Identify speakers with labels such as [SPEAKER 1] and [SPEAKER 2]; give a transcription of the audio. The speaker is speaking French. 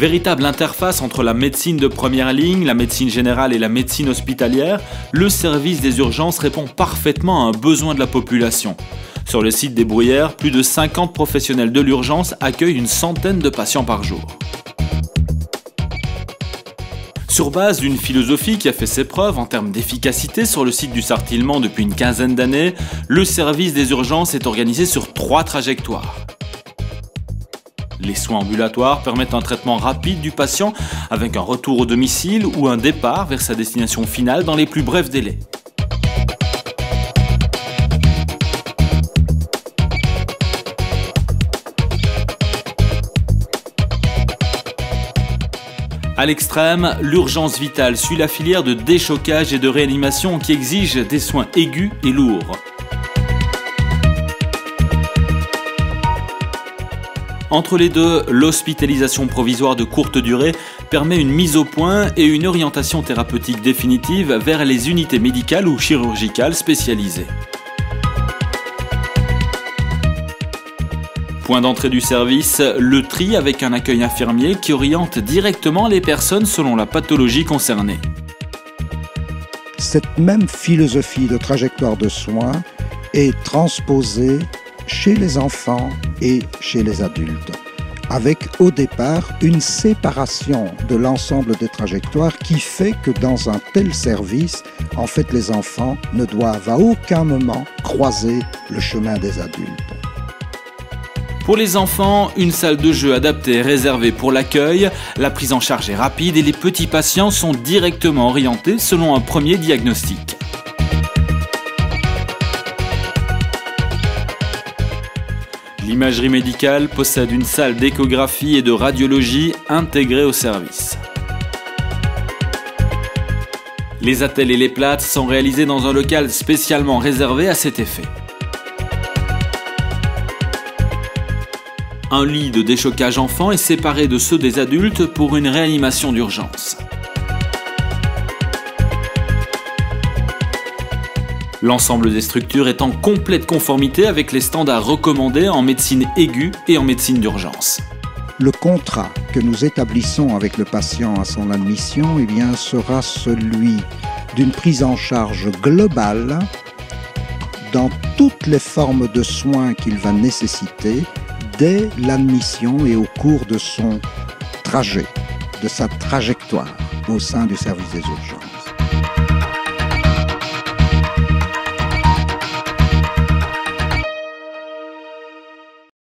[SPEAKER 1] Véritable interface entre la médecine de première ligne, la médecine générale et la médecine hospitalière, le service des urgences répond parfaitement à un besoin de la population. Sur le site des Bruyères, plus de 50 professionnels de l'urgence accueillent une centaine de patients par jour. Sur base d'une philosophie qui a fait ses preuves en termes d'efficacité sur le site du Sartillement depuis une quinzaine d'années, le service des urgences est organisé sur 3 trajectoires. Les soins ambulatoires permettent un traitement rapide du patient avec un retour au domicile ou un départ vers sa destination finale dans les plus brefs délais. À l'extrême, l'urgence vitale suit la filière de déchocage et de réanimation qui exige des soins aigus et lourds. Entre les deux, l'hospitalisation provisoire de courte durée permet une mise au point et une orientation thérapeutique définitive vers les unités médicales ou chirurgicales spécialisées. Point d'entrée du service, le tri avec un accueil infirmier qui oriente directement les personnes selon la pathologie concernée.
[SPEAKER 2] Cette même philosophie de trajectoire de soins est transposée chez les enfants et chez les adultes, avec au départ une séparation de l'ensemble des trajectoires qui fait que dans un tel service, en fait, les enfants ne doivent à aucun moment croiser le chemin des adultes.
[SPEAKER 1] Pour les enfants, une salle de jeu adaptée est réservée pour l'accueil, la prise en charge est rapide et les petits patients sont directement orientés selon un premier diagnostic. L'imagerie médicale possède une salle d'échographie et de radiologie intégrée au service. Les attelles et les plates sont réalisés dans un local spécialement réservé à cet effet. Un lit de déchocage enfant est séparé de ceux des adultes pour une réanimation d'urgence. L'ensemble des structures est en complète conformité avec les standards recommandés en médecine aiguë et en médecine d'urgence.
[SPEAKER 2] Le contrat que nous établissons avec le patient à son admission sera celui d'une prise en charge globale dans toutes les formes de soins qu'il va nécessiter dès l'admission et au cours de son trajet, de sa trajectoire au sein du service des urgences.